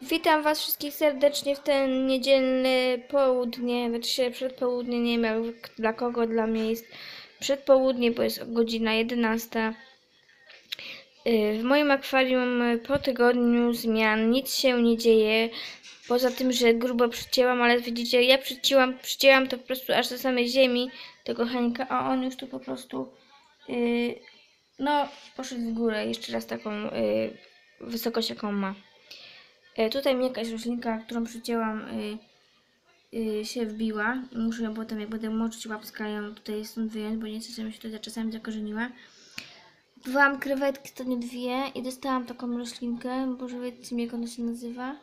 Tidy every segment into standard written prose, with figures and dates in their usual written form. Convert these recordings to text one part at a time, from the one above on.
Witam Was wszystkich serdecznie w ten niedzielny południe, znaczy przedpołudnie, nie wiem dla kogo, dla mnie jest przedpołudnie, bo jest godzina 11. W moim akwarium po tygodniu zmian nic się nie dzieje, poza tym, że grubo przycięłam, ale widzicie, ja przycięłam to po prostu aż do samej ziemi tego Henka, a on już tu po prostu no poszedł w górę, jeszcze raz taką wysokość jaką ma. Tutaj mi jakaś roślinka, którą przycięłam, się wbiła. Muszę ją potem, jak będę moczyć łapska, ją tutaj stąd wyjąć, bo nie chcę, żeby mi się tutaj czasami zakorzeniła. Kupowałam krewetki, to nie dwie, i dostałam taką roślinkę. Boże, wiecie mi, jak ona się nazywa.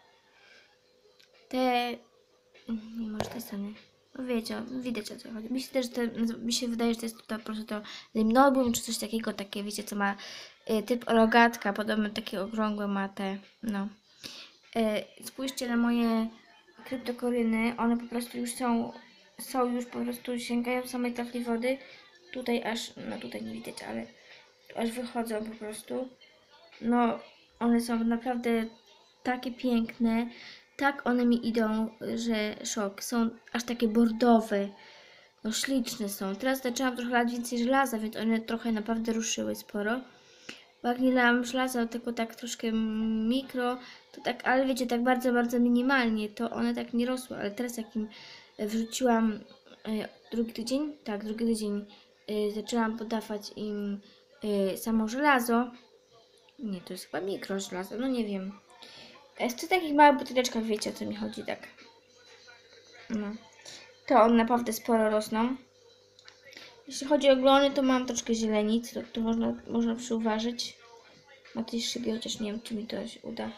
Nie, może te same. No wiecie, widać, o co chodzi. Mi się wydaje, że to jest to po prostu to limnobium, czy coś takiego, takie, wiecie, co ma typ rogatka, podobno takie okrągłe ma te, no. Spójrzcie na moje kryptokoryny, one po prostu już są już po prostu, sięgają samej tafli wody. Tutaj aż, no tutaj nie widać, ale aż wychodzą po prostu. No, one są naprawdę takie piękne, tak one mi idą, że szok. Są aż takie bordowe, no śliczne są. Teraz zaczęłam trochę lać więcej żelaza, więc one trochę naprawdę ruszyły sporo. Bo jak nie dałam żelaza, tylko tak troszkę mikro, to tak, ale wiecie, tak bardzo, bardzo minimalnie, to one tak nie rosły. Ale teraz jak im wrzuciłam drugi tydzień, zaczęłam podawać im samo żelazo. Nie, to jest chyba mikro żelazo, no nie wiem. Jest w takich małych buteleczkach, wiecie, o co mi chodzi, tak. No. To one naprawdę sporo rosną. Jeśli chodzi o glony, to mam troszkę zielenic, to można przyuważyć. Na tej szybie, chociaż nie wiem, czy mi to się uda.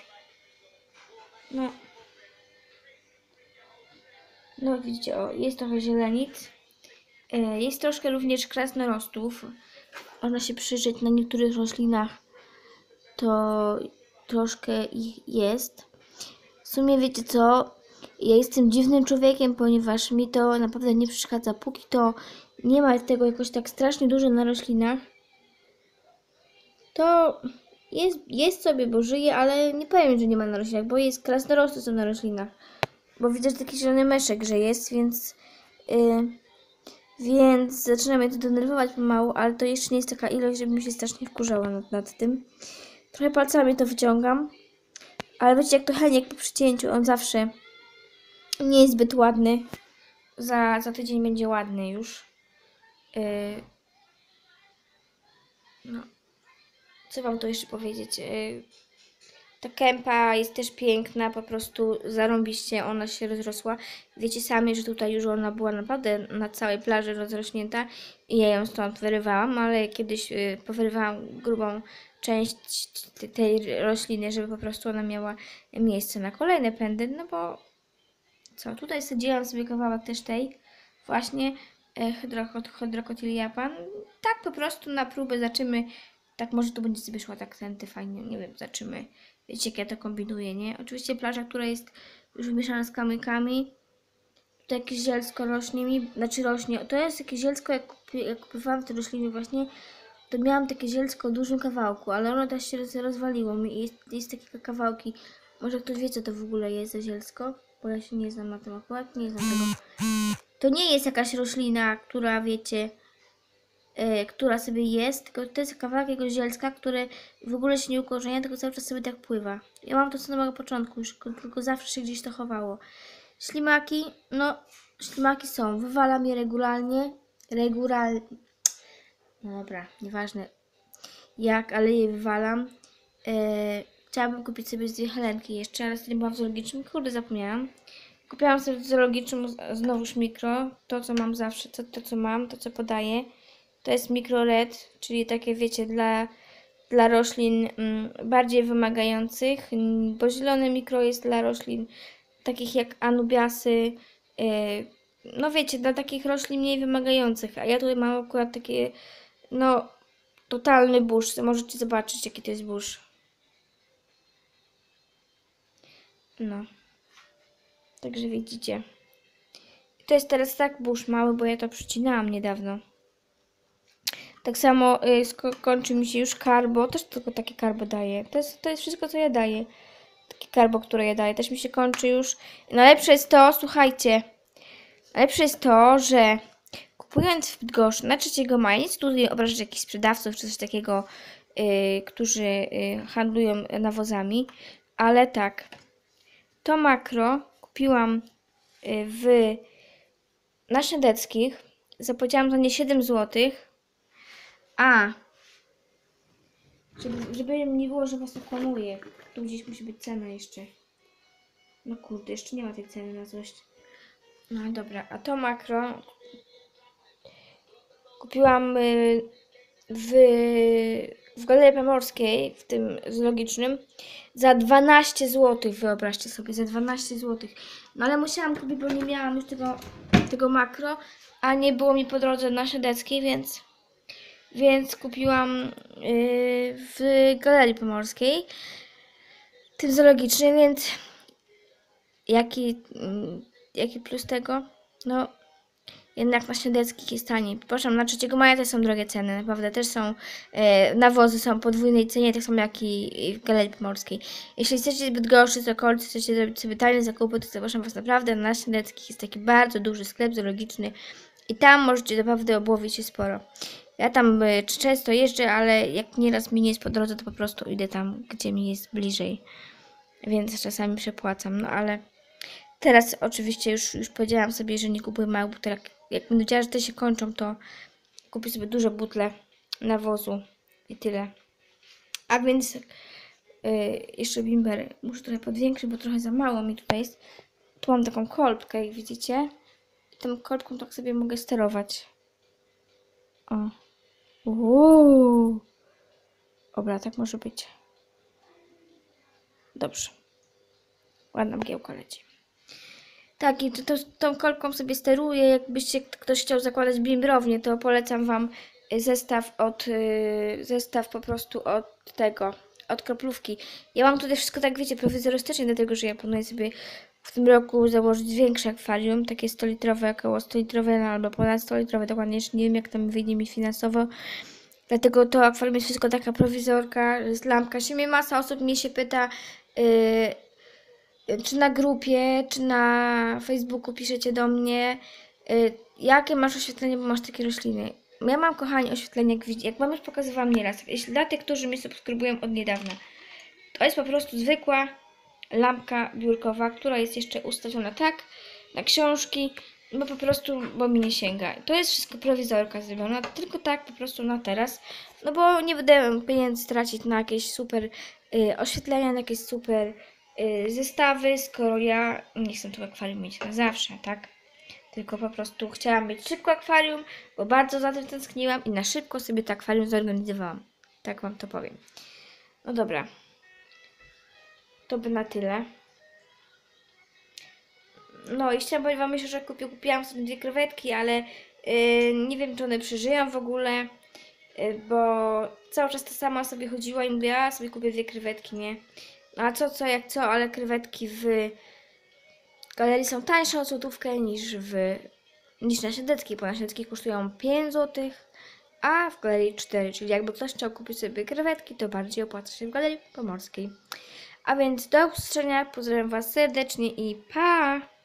No widzicie, o, jest trochę zielenic. Jest troszkę również krasnorostów. Można się przyjrzeć na niektórych roślinach, to troszkę ich jest. W sumie wiecie co, ja jestem dziwnym człowiekiem, ponieważ mi to naprawdę nie przeszkadza. Póki to nie ma tego jakoś tak strasznie dużo na roślinach, to jest sobie, bo żyje, ale nie powiem, że nie ma na roślinach, bo jest krasnorosty są na roślinach. Bo widzę, że taki zielony meszek, że jest, więc zaczyna mnie to denerwować pomału, ale to jeszcze nie jest taka ilość, żeby mi się strasznie wkurzała nad tym. Trochę palcami to wyciągam, ale wiecie, jak to Heniek po przycięciu, on zawsze nie jest zbyt ładny. Za tydzień będzie ładny już. No, co wam tu jeszcze powiedzieć? Ta kępa jest też piękna, po prostu zarąbiście ona się rozrosła. Wiecie sami, że tutaj już ona była naprawdę na całej plaży rozrośnięta i ja ją stąd wyrywałam, ale kiedyś powyrywałam grubą część tej rośliny, żeby po prostu ona miała miejsce na kolejne pędy, no bo co, tutaj sadziłam sobie kawałek też tej właśnie Hydrocotyl Japan. Tak po prostu na próbę zobaczymy. Tak może to będzie sobie szła tak tędy fajnie, nie wiem, zobaczymy. Wiecie, jak ja to kombinuję, nie? Oczywiście plaża, która jest już wymieszana z kamykami. To jakieś zielsko rośnie mi, znaczy rośnie. To jest jakieś zielsko, jak kupowałam te rośliny właśnie, to miałam takie zielsko o dużym kawałku, ale ono też się rozwaliło mi i jest takie kawałki. Może ktoś wie, co to w ogóle jest za zielsko? Bo ja się nie znam na tym akurat, nie znam tego. To nie jest jakaś roślina, która wiecie, która sobie jest, tylko to jest kawałek jakiegoś zielska, które w ogóle się nie ukorzenia, tylko cały czas sobie tak pływa. Ja mam to od samego początku, już tylko zawsze się gdzieś to chowało. Ślimaki, no ślimaki są, wywalam je regularnie, no dobra, nieważne jak, ale je wywalam. Chciałabym kupić sobie dwie helenki jeszcze, ale wtedy byłam w zoologicznym, kurde, zapomniałam. Kupiłam sobie w zoologicznym znowuż mikro, to co mam zawsze, to co podaję. To jest mikro red, czyli takie wiecie, dla roślin bardziej wymagających, bo zielone mikro jest dla roślin takich jak anubiasy, no wiecie, dla takich roślin mniej wymagających, a ja tutaj mam akurat takie, no, totalny burz, możecie zobaczyć jaki to jest burz. No, także widzicie. To jest teraz tak burz mały, bo ja to przycinałam niedawno. Tak samo kończy mi się już karbo, też tylko takie karbo daję. To jest wszystko, co ja daję. Takie karbo, które je daję, też mi się kończy już. Najlepsze jest to, słuchajcie, najlepsze jest to, że kupując w Bydgoszczy na 3 maja, nie chcę tutaj obrażać jakichś sprzedawców czy coś takiego, którzy handlują nawozami, ale tak, to makro kupiłam na Śniadeckich, zapłaciłam za nie 7 zł, a żeby nie było, że was okłamuję, tu gdzieś musi być cena jeszcze. No kurde, jeszcze nie ma tej ceny na złość. No dobra, a to makro kupiłam w Galerii Pomorskiej, w tym zoologicznym, za 12 zł, wyobraźcie sobie, za 12 zł. No ale musiałam kupić, bo nie miałam już tego makro, a nie było mi po drodze na Śniadeckiej, więc kupiłam w Galerii Pomorskiej, tym zoologicznym, więc jaki plus tego? No jednak na Śniadeckich jest taniej. Przepraszam, na 3 maja też są drogie ceny, naprawdę też są, nawozy są w podwójnej cenie, tak samo jak i w Galerii Pomorskiej. Jeśli chcecie zbyt gorszy z okolicy, chcecie zrobić sobie tajne zakupy, to zapraszam was naprawdę, na Śniadeckich jest taki bardzo duży sklep zoologiczny i tam możecie naprawdę obłowić się sporo. Ja tam często jeżdżę, ale jak nieraz mi nie jest po drodze, to po prostu idę tam, gdzie mi jest bliżej, więc czasami przepłacam, no ale teraz oczywiście już powiedziałam sobie, że nie kupuję małych butelek. Jak będę wiedziała, że te się kończą, to kupię sobie duże butle nawozu i tyle. A więc jeszcze bimber muszę trochę podwiększyć, bo trochę za mało mi tutaj jest. Tu mam taką kolbkę, jak widzicie. I tą kolbką tak sobie mogę sterować. O. Dobra, tak może być. Dobrze. Ładna mgiełka leci. Tak, i tą kolbką sobie steruję. Jakbyście ktoś chciał zakładać bimbrownię, to polecam wam zestaw po prostu od kroplówki. Ja mam tutaj wszystko, tak wiecie, prowizorystycznie, dlatego że ja planuję sobie w tym roku założyć większe akwarium, takie 100-litrowe, około 100-litrowe, no, albo ponad 100-litrowe, dokładnie jeszcze nie wiem, jak tam wyjdzie mi finansowo. Dlatego to akwarium jest wszystko taka prowizorka, jest lampka. Się mnie masa osób mnie się pyta, czy na grupie, czy na Facebooku piszecie do mnie, jakie masz oświetlenie, bo masz takie rośliny. Ja mam, kochani, oświetlenie, jak wam już pokazywałam nieraz. Jeśli dla tych, którzy mnie subskrybują od niedawna, to jest po prostu zwykła lampka biurkowa, która jest jeszcze ustawiona tak, na książki, bo mi nie sięga. To jest wszystko prowizorka zrobiona, tylko tak po prostu na teraz, no bo nie będę pieniędzy tracić na jakieś super oświetlenia, na jakieś super zestawy, skoro ja nie chcę tu akwarium mieć na zawsze, tak? Tylko po prostu chciałam mieć szybko akwarium, bo bardzo za tym tęskniłam i na szybko sobie to akwarium zorganizowałam. Tak wam to powiem. No dobra. To by na tyle. No i chciałam powiedzieć wam jeszcze, że kupiłam sobie 2 krewetki, ale nie wiem, czy one przeżyją w ogóle, bo cały czas ta sama sobie chodziła i mówiła, a sobie kupię 2 krewetki, nie? No a co, ale krewetki w galerii są tańsze o złotówkę niż na Śniadeckiej, bo na Śniadeckiej kosztują 5 zł, a w galerii 4, czyli jakby ktoś chciał kupić sobie krewetki, to bardziej opłaca się w Galerii Pomorskiej. A więc do usłyszenia, pozdrawiam was serdecznie i pa!